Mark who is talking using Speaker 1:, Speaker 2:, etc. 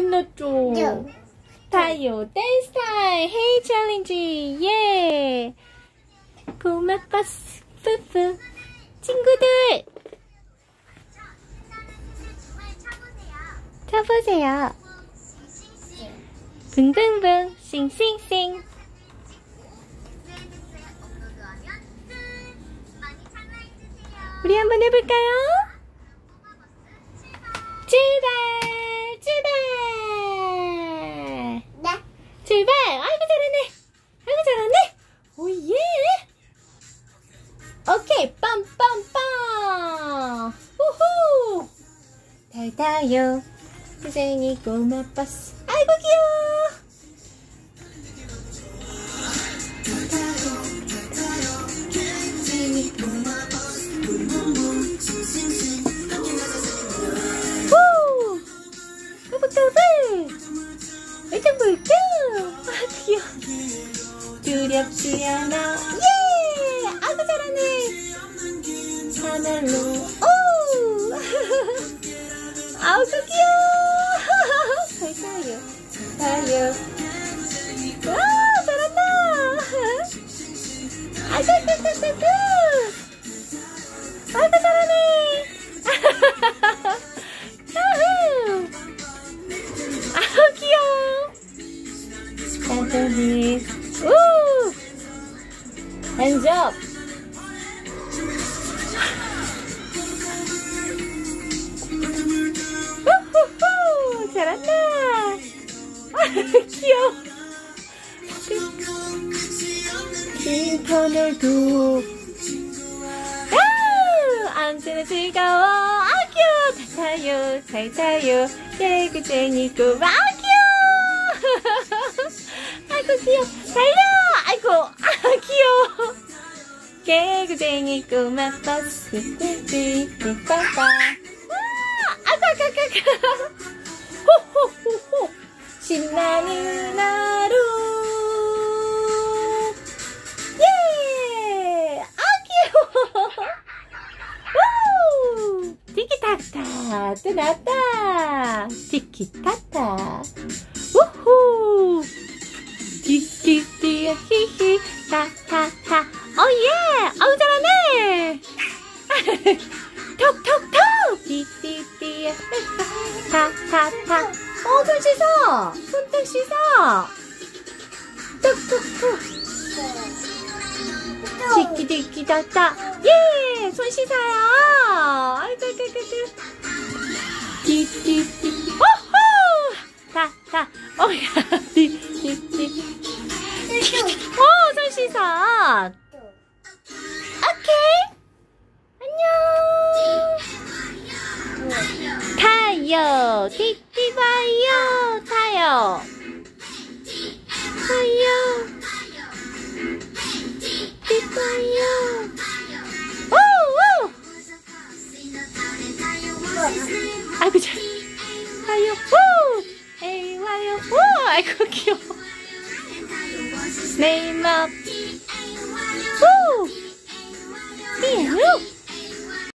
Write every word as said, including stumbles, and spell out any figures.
Speaker 1: 신났죠? 타요 댄스 타임 헤이 챌린지 예 고마버스 뿌뿌 친구들 쳐보세요. 붕붕붕 싱싱싱. 우리 한번 해볼까요? 출발! 출발!
Speaker 2: 네.
Speaker 1: 출발! 아이고 잘하네! 아이고 잘하네! 오예! 오케이! 빰빰빰! 우후! 달다요 고생이 고마버스. 아이고 귀여워! 후! 까불까불! 얼짱 볼까? 아 귀여워. 두렵지 않아. 예! 아이고 잘하네. 하늘로 오! 아이고 귀여워. 잘 타요. 타요. 와 잘한다. 아이고 아이고 아이고 아이고 잘하네. 아우 귀여워. 따뜻해. 우! Hands up. 우후후 잘한다. 귀여워. 인터넷도 언제나 즐거워. 아 귀여워. 잘 타요 잘 타요 개구쟁이 꼬마. 아 귀여워. 아이고 귀여워. 달려. 아이고 아 귀여워. 개구쟁이 꼬마 버스 띠띠띠빠빠. 아이고 아이고 아이고. 호호호호 신나는 하루. 예. 아 귀여워. 티키타타 또 나왔다. 티키타타 우후 티키티 히히 타타타 오예 아우 잘하네. 톡톡톡 티티티 타타타 어 손 씻어 손등 씻어 톡톡톡 티키티키타타 예 손 씻어요. 아이고 아이고 아이고 티티티 오호 타타 오야 티티티 오 손 씻어. 오케이 안녕. 타요 티티 봐요 타요 타요 티티 봐요. 오오 아이고 잘 타요 오 에이 와요 오 아이고 귀여워. 네임업 오 귀여워.